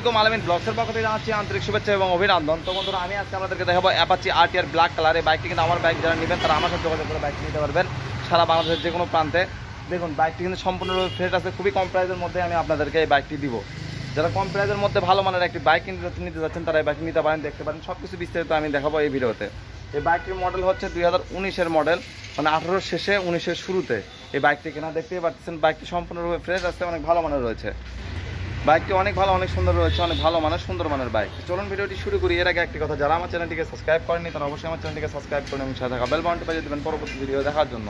আলাইকুম আলামিন ব্লগসের পক্ষ থেকে জানাচ্ছি আন্তরিক শুভেচ্ছা এবং অভিনন্দন। তো বন্ধুরা আমি আজকে আপনাদেরকে দেখাবো অ্যাপাচি RTR ব্ল্যাক কালার। এই বাইকটি কিন্তু আমার বাইক যারা নেবেন তারা আমার সাথে যোগাযোগ করে বাইকটি নিতে পারবেন সারা বাংলাদেশের যে কোনো প্রান্তে। দেখুন বাইকটি কিন্তু সম্পূর্ণরূপে ফ্রেশ আছে, খুবই কম প্রাইসের মধ্যে আমি আপনাদেরকে এই বাইকটি দিব। যারা কম প্রাইসের মধ্যে ভালো মানের একটি বাইক নিতে যাচ্ছেন তারা এই বাইকটি নিতে পারেন, দেখতে পারেন। সব কিছু বিস্তারিত আমি দেখাবো এই ভিডিওতে। এই বাইকটির মডেল হচ্ছে 2019-এর মডেল, মানে 18-র শেষে 19-এর শুরুতে এই বাইকটি কেনা। দেখতেই পাচ্ছেন বাইকটি সম্পূর্ণরূপে ফ্রেশ আছে, অনেক ভালো মানের রয়েছে। বাইকটি অনেক ভালো, অনেক সুন্দর রয়েছে, অনেক ভালো মানের সুন্দর মানের বাইক। চলুন ভিডিওটি শুরু করি। এর আগে একটি কথা, যারা আমার চ্যানেলটিকে সাবস্ক্রাইব করেনি তারা অবশ্যই আমার চ্যানেলটিকে সাবস্ক্রাইব করুন এবং সাথে থাকা বেল বাটনটি বাজিয়ে দেবেন পরবর্তী ভিডিও দেখার জন্য।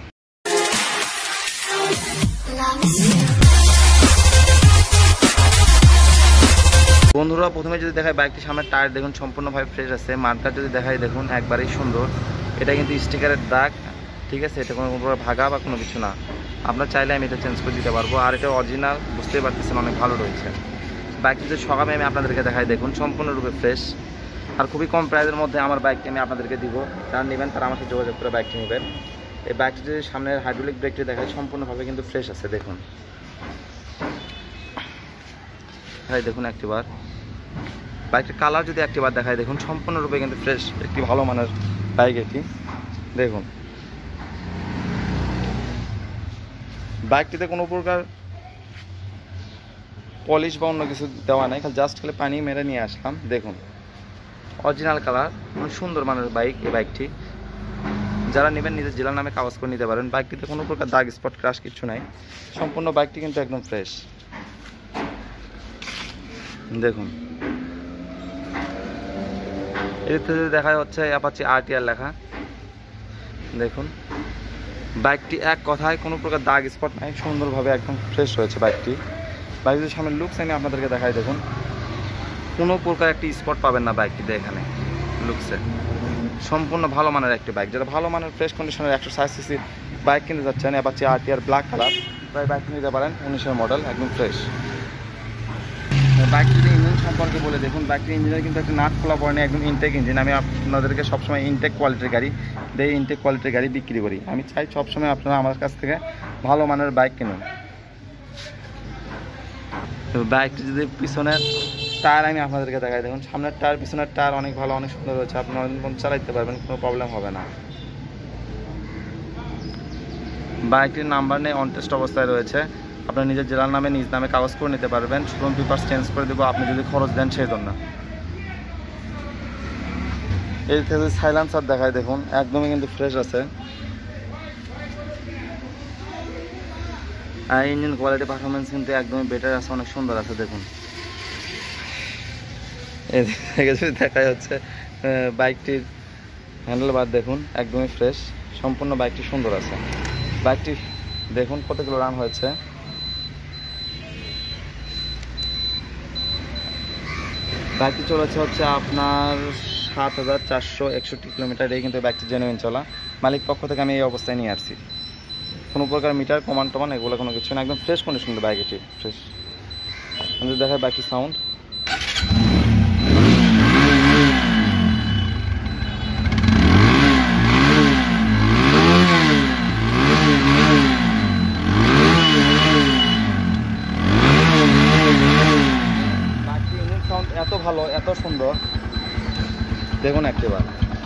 বন্ধুরা প্রথমে যদি দেখায় বাইকটি সামনের টায়ার দেখুন সম্পূর্ণভাবে ফ্রেশ আছে। মাঠটা যদি দেখায় দেখুন একবারেই সুন্দর। এটা কিন্তু স্টিকারের দাগ, ঠিক আছে, এটা কোনো ভাগা বা কোনো কিছু না। আপনার চাইলে আমি এটা চেঞ্জ করে দিতে পারবো। আর এটা অরিজিনাল, বুঝতেই পারতেছেন অনেক ভালো রয়েছে। বাইকটি যে সকালে আমি আপনাদেরকে দেখাই দেখুন সম্পূর্ণরূপে ফ্রেশ আর খুবই কম প্রাইসের মধ্যে আমার বাইকটি আমি আপনাদেরকে দিব। যারা নেবেন তারা আমাকে যোগাযোগ করে বাইকটি নেবেন। এই বাইকটি যদি সামনের হাইড্রোলিক ব্রেকটি দেখায় সম্পূর্ণভাবে কিন্তু ফ্রেশ আছে। দেখুন দেখাই দেখুন একটিবার বাইকটির কালার যদি একটিবার দেখায় দেখুন সম্পূর্ণরূপে কিন্তু ফ্রেশ একটি ভালো মানের বাইক এটি। দেখুন বাইকটিতে কোনো প্রকার পলিশ বা অন্য কিছু দেওয়া নাই, জাস্ট খালি পানি মেরে নিয়ে আসলাম। দেখুন অরিজিনাল কালার, অনেক সুন্দর মানের বাইক এই বাইকটি। যারা নেবেন নিজের জেলার নামে কাগজ করে নিতে পারেন। বাইকটিতে কোনো প্রকার দাগ স্পট ক্রাশ কিছু নাই, সম্পূর্ণ বাইকটি কিন্তু একদম ফ্রেশ। দেখুন এতে দেখা হচ্ছে অ্যাপাচি RTR লেখা। দেখুন বাইকটি এক কথায় কোনো প্রকার দাগ স্পট নাই, সুন্দরভাবে একদম ফ্রেশ রয়েছে বাইকটি। বাইকটির সামনে লুকস আমি আপনাদেরকে দেখাই দেখুন, কোনো প্রকার একটি স্পট পাবেন না বাইকটিতে। এখানে লুকসে সম্পূর্ণ ভালো মানের একটি বাইক। যারা ভালো মানের ফ্রেশ কন্ডিশনের 160 cc বাইক কিনতে যাচ্ছেন অ্যাপাচি RTR ব্ল্যাক কালার, তাই বাইকটি নিতে পারেন। 19-এর মডেল, একদম ফ্রেশ। বাইকটির ইঞ্জিন সম্পর্কে বলে দেখুন, বাইকটির ইঞ্জিনের কিন্তু একটা নাট খোলা পড়েনি, একদম ইনটেক ইঞ্জিন। আমি আপনাদেরকে সবসময় ইনটেক কোয়ালিটির গাড়ি দেই, ইনটেক কোয়ালিটির গাড়ি বিক্রি করি। আমি চাই সবসময় আপনারা আমার কাছ থেকে ভালো মানের বাইক কিনুন। তো বাইকটি যদি পিছনের টায়ার আমি আপনাদেরকে দেখাই দেখুন, সামনের টায়ার পিছনের টায়ার অনেক ভালো, অনেক সুন্দর রয়েছে। আপনারা চালাইতে পারবেন, কোনো প্রবলেম হবে না। বাইকটির নাম্বার নেই, অন টেস্ট অবস্থায় রয়েছে। আপনার নিজের জেলার নামে নিজ নামে কাগজ করে নিতে পারবেন। শোরুম পেপারস চেঞ্জ করে দেবো আপনি যদি খরচ দেন সেই জন্য। এই থেকে সাইলেন্সার দেখায় দেখুন একদমই কিন্তু ফ্রেশ আছে। আর ইঞ্জিন কোয়ালিটি পারফরমেন্স কিন্তু একদমই বেটার আছে, অনেক সুন্দর আছে। দেখুন এদিকে যদি দেখা যাচ্ছে বাইকটির হ্যান্ডেল বার দেখুন একদমই ফ্রেশ, সম্পূর্ণ বাইকটি সুন্দর আছে। বাইকটি দেখুন কত কিলো রান হয়েছে। বাইকটি চলেছে হচ্ছে আপনার 7461 কিলোমিটার। এই কিন্তু বাইকটি জেনুইন চলা, মালিক পক্ষ থেকে আমি এই অবস্থায় নিয়ে আসছি। কোনো প্রকার মিটার কমান টমান এগুলো কোনো কিছু না, একদম ফ্রেশ কন্ডিশন বাইক এটি, ফ্রেশ। আমি দেখাই বাইকটির সাউন্ড। এত ভালো, এত সুন্দর, দেখুন একটিবার।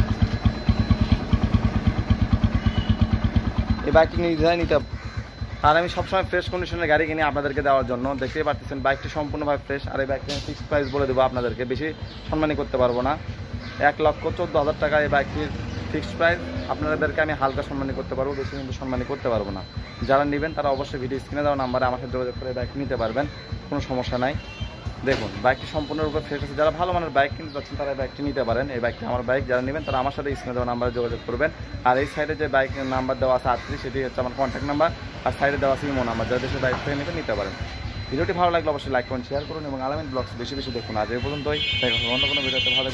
এই বাইকটি নির্ধারণ নিতে, আর আমি সবসময় ফ্রেশ কন্ডিশনের গাড়ি কিনে আপনাদেরকে দেওয়ার জন্য। দেখতেই পাচ্ছেন বাইকটি সম্পূর্ণভাবে ফ্রেশ। আর এই বাইকটি ফিক্সড প্রাইস বলে দেবো আপনাদেরকে, বেশি সম্মানী করতে পারবো না। 1,14,000 টাকা এই বাইকটির ফিক্সড প্রাইস। আপনাদেরকে আমি হালকা সম্মানী করতে পারবো, বেশি কিন্তু সম্মানী করতে পারবো না। যারা নেবেন তারা অবশ্যই ভিডিও স্ক্রিনে দেওয়া নাম্বারে আমার সাথে যোগাযোগ করে বাইক নিতে পারবেন, কোনো সমস্যা নাই। দেখুন বাইকটি সম্পূর্ণরূপে ফ্রেশ আছে। যারা ভালো মানের বাইক কিনতে যাচ্ছেন তারা এই বাইকটি নিতে পারেন। এই বাইকটি আমার বাইক, যারা নেবেন তারা আমার সাথে স্ক্রিনে দেওয়া নাম্বারে যোগাযোগ করবেন। আর এই সাইডে যে বাইক নাম্বার দেওয়া আছে 38, সেটি হচ্ছে আমার কন্ট্যাক্ট নাম্বার। আর সাইডে দেওয়া আছে ইমো নাম্বার, যারা দেশে বাইক থেকে নেবেন নিতে পারেন। ভিডিওটি ভালো লাগলে অবশ্যই লাইক করুন, শেয়ার করুন এবং আলামিন ব্লগস বেশি বেশি দেখুন। আজ এই পর্যন্তই, দেখা হবে অন্য কোনো ভিডিওতে। ভালো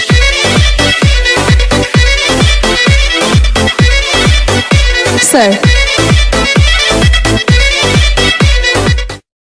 থাকুন স্যার।